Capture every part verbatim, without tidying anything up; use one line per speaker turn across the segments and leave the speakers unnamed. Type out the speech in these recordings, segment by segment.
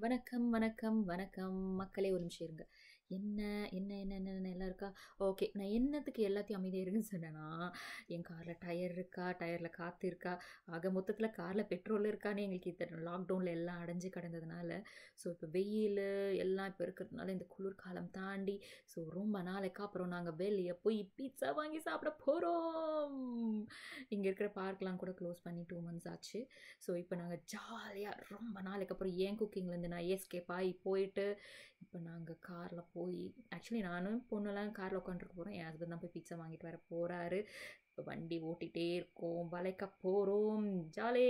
வணக்கம், வணக்கம், வணக்கம். மக்களே ஒரு நிமிஷம் இருங்க. என்ன என்ன என்ன என்ன என்ன எல்லாம் இருக்கா? ஓகே. நான் என்னத்துக்கு எல்லாத்தையும் அமைதியா இருங்கன்னு சொன்னேன்னா, என் கார்ல டயர் இருக்கா? டயர்ல காத்து இருக்கா? ஆக மொத்தத்தில கார்ல பெட்ரோல் இருக்கான்னு எங்களுக்கு இத்தன லாக்டவுன்ல எல்லாம் அடைஞ்சு கிடந்ததுனால, ஸோ இப்போ வெயிலு எல்லாம் இப்போ இருக்கிறதுனால இந்த குளிர்காலம் தாண்டி, ஸோ ரொம்ப நாளைக்கு அப்புறம் நாங்க வெளிய போய் பீட்ஸா வாங்கி சாப்பிட போறோம். இங்க இருக்கிற பார்க்லாம் கூட க்ளோஸ் பண்ணி ரெண்டு மந்த்ஸ் ஆச்சு. ஸோ இப்போ நாங்க ஜாலியா ரொம்ப நாளைக்கு அப்புறம் என் குக்கிங்லேருந்து நான் எஸ்கேப் ஆகி போயிட்டு, இப்போ நாங்கள் காரில் போய் ஆக்சுவலி நானும் பொண்ணுலாம் காரில் உட்காந்துருக்க போகிறோம். என் ஹஸ்பண்ட் தான் போய் பீட்சா வாங்கிட்டு வர போகிறாரு. இப்போ வண்டி ஓட்டிகிட்டே இருக்கோம், வளைக்க போகிறோம், ஜாலி.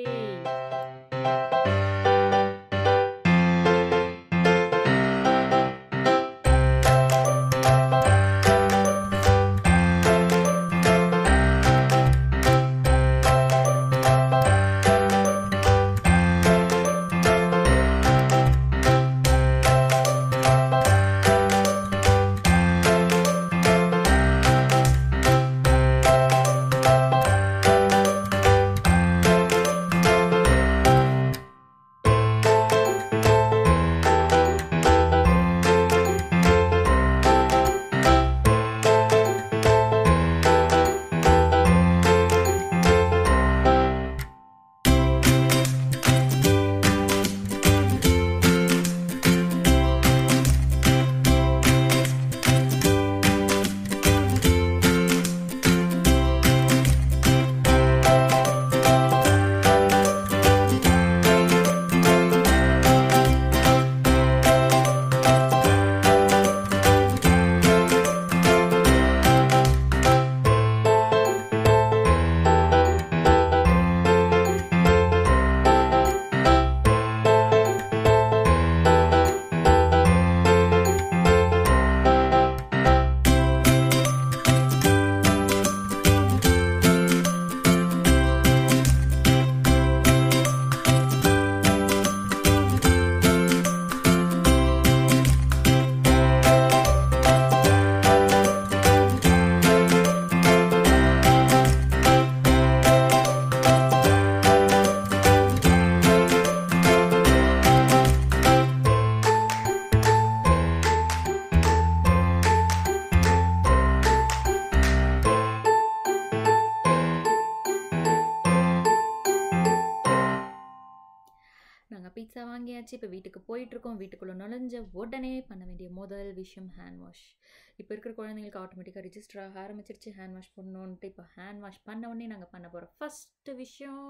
நாங்கள் பீட்சா வாங்கியாச்சு. இப்போ வீட்டுக்கு போயிட்டுருக்கோம். வீட்டுக்குள்ளே நுழைஞ்ச உடனே பண்ண வேண்டிய முதல் விஷயம் ஹேண்ட் வாஷ். இப்போ இருக்கிற குழந்தைங்களுக்கு ஆட்டோமேட்டிக்காக ரிஜிஸ்டர் ஆக ஆரம்பிச்சிருச்சு ஹேண்ட் வாஷ் பண்ணணுன்ட்டு. இப்போ ஹேண்ட் வாஷ் பண்ண உடனே நாங்கள் பண்ண போகிற ஃபஸ்ட்டு விஷயம்,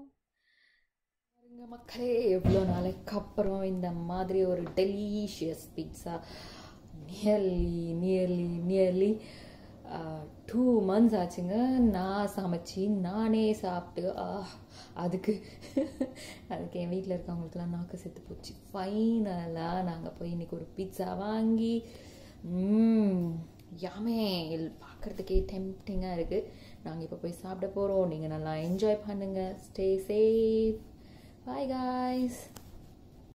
பாருங்க மக்களே, எவ்வளோ நாளைக்கு அப்புறம் இந்த மாதிரி ஒரு delicious pizza. Nearly nearly nearly two months ஆச்சுங்க நான் சமைச்சி நானே சாப்பிட்டு. அதுக்கு அதுக்கு என் வீட்டில் இருக்கவங்களுக்குலாம் நாக்கு செத்து போச்சு. ஃபைனலாக நாங்கள் போய் இன்றைக்கி ஒரு பீட்சா வாங்கி யாமே பார்க்குறதுக்கே டெம்ப்டிங்காக இருக்குது. நாங்கள் இப்போ போய் சாப்பிட போகிறோம். நீங்கள் நல்லா என்ஜாய் பண்ணுங்கள். Stay safe. Bye guys.